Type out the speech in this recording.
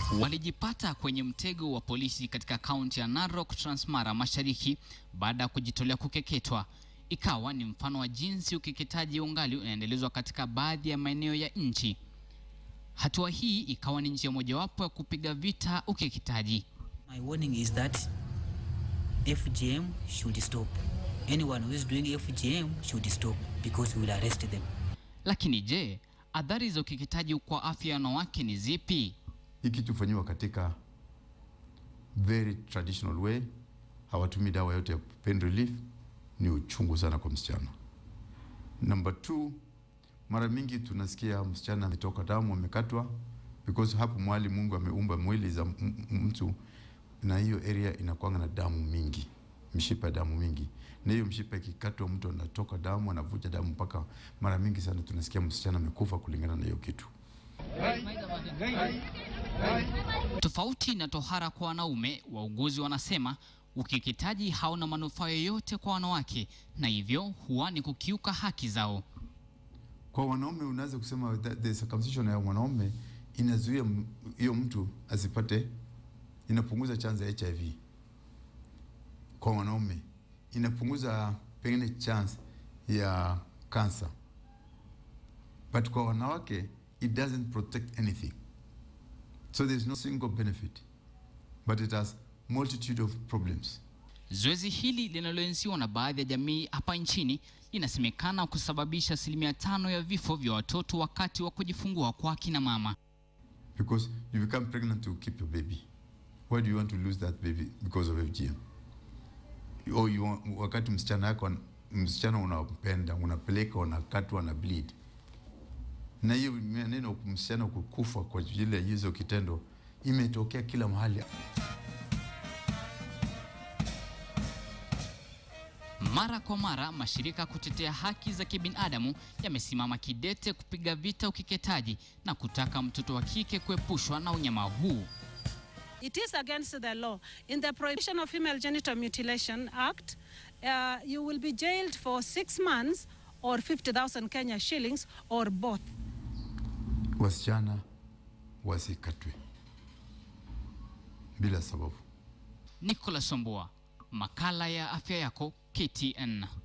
walijipata kwenye mtego wa polisi katika kaunti ya Narok, Transmara Mashariki baada ya kujitolea kukeketwa. Ikawa ni mfano wa jinsi ukeketaji ungali unaendelezwa katika baadhi ya maeneo ya nchi. Hatua hii ikawa ni njia mojawapo ya kupiga vita ukeketaji. My warning is that FGM should stop. Anyone who is doing FGM should stop because we will arrest them. Lakini je, athari za ukeketaji kwa afya ya wanawake ni zipi? Hiki tufanywa katika very traditional way. Hawatumii dawa yote ya pain relief. Ni uchungu sana kwa msichana. Number 2, mara mingi tunasikia msichana ametoka damu, amekatwa, because hapo mwali Mungu ameumba mwili za mtu na hiyo area inakuwa na damu mingi, mshipa damu mingi. Na hiyo mshipa ikikatwa mtu anatoka damu, anavuja damu, mpaka mara mingi sana tunasikia msichana amekufa kulingana na hiyo kitu. Tofauti na tohara kwa wanaume, wauguzi wanasema ukeketaji hauna manufaa yoyote kwa wanawake na hivyo huwa ni kukiuka haki zao. Kwa wanaume unaweza kusema the circumcision ya wanaume inazuia hiyo mtu asipate, inapunguza chance ya HIV. Kwa wanaume inapunguza pengine chance ya cancer. But kwa wanawake it doesn't protect anything. So there's no single benefit, but it has multitude of problems. Zoezi hili linaloenziwa na baadhi ya jamii hapa nchini inasemekana kusababisha 5% ya vifo vya watoto wakati wa kujifungua kwa kina mama. Because you become pregnant to keep your baby. Why do you want to lose that baby because of FGM? Or you want, wakati msichana unampenda, unapeleka, unakatwa na bleed. Na hiyo neno msichana kukufa kwa ajili ya hizo kitendo imetokea kila mahali. Mara kwa mara mashirika kutetea haki za kibinadamu yamesimama kidete kupiga vita ukeketaji na kutaka mtoto wa kike kuepushwa na unyama huu. It is against the law. In the Prohibition of Female Genital Mutilation Act, you will be jailed for 6 months or 50,000 Kenya shillings or both. Wasichana wasikatwe bila sababu. Nicholas Sombua, makala ya afya yako, KTN.